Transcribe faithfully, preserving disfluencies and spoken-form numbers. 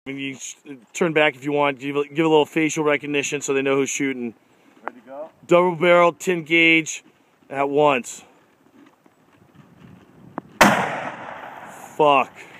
You turn back if you want. Give a, give a little facial recognition so they know who's shooting. Ready to go? Double barrel, tin gauge, at once. Fuck.